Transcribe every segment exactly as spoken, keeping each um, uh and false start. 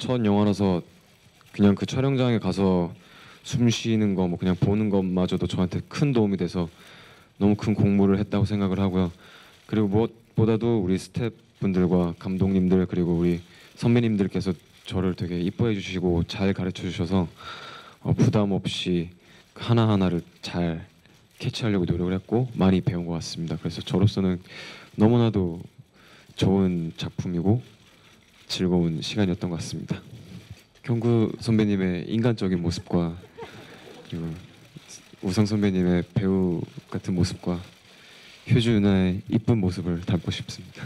첫 영화라서 그냥 그 촬영장에 가서 숨 쉬는 거 뭐 그냥 보는 것마저도 저한테 큰 도움이 돼서 너무 큰 공부를 했다고 생각을 하고요. 그리고 무엇보다도 우리 스태프분들과 감독님들 그리고 우리 선배님들께서 저를 되게 이뻐해 주시고 잘 가르쳐 주셔서 어, 부담 없이 하나하나를 잘 캐치하려고 노력을 했고 많이 배운 것 같습니다. 그래서 저로서는 너무나도 좋은 작품이고 즐거운 시간이었던 것 같습니다. 경구 선배님의 인간적인 모습과 그리고 우성 선배님의 배우 같은 모습과 효주 누나의 이쁜 모습을 닮고 싶습니다.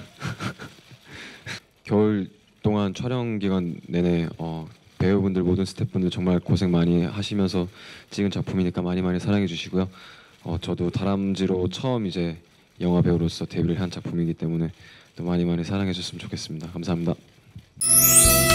겨울 동안 촬영 기간 내내 어, 배우분들 모든 스태프분들 정말 고생 많이 하시면서 찍은 작품이니까 많이 많이 사랑해 주시고요. 어, 저도 다람쥐로 처음 이제 영화 배우로서 데뷔를 한 작품이기 때문에 또 많이 많이 사랑해 주셨으면 좋겠습니다. 감사합니다.